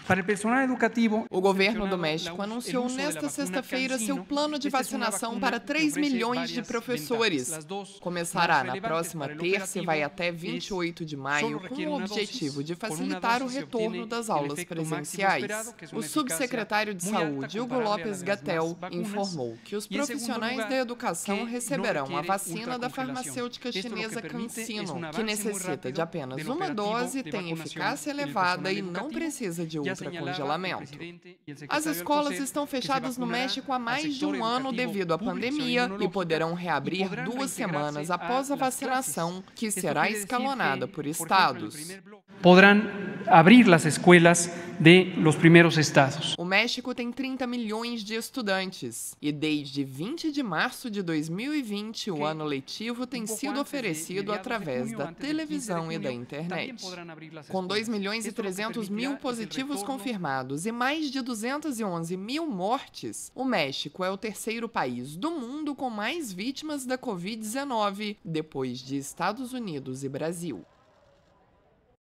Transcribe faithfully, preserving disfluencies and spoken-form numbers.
Para el personal educativo, O governo do México anunciou nesta sexta-feira seu plano de vacinação para três milhões de professores. Começará na próxima terça e vai até vinte e oito de maio, com o objetivo de facilitar o retorno das aulas presenciais. O subsecretário de Saúde, Hugo López-Gatell, informou que os profissionais da educação receberão a vacina da farmacêutica chinesa CanSino, que necessita de apenas uma dose, tem eficácia elevada e não precisa de ultracongelamento. As escolas estão fechadas no México há mais de um ano devido à pandemia e poderão reabrir duas semanas após a vacinação, que será escalonada por estados. Podrán abrir as escolas de los primeros estados. O México tem trinta milhões de estudantes e desde vinte de março de dois mil e vinte o ano letivo tem sido oferecido através da televisão e da internet. Com dois milhões e trezentos mil positivos confirmados e mais de duzentas e onze mil mortes, o México é o terceiro país do mundo com mais vítimas da covid dezenove, depois de Estados Unidos e Brasil.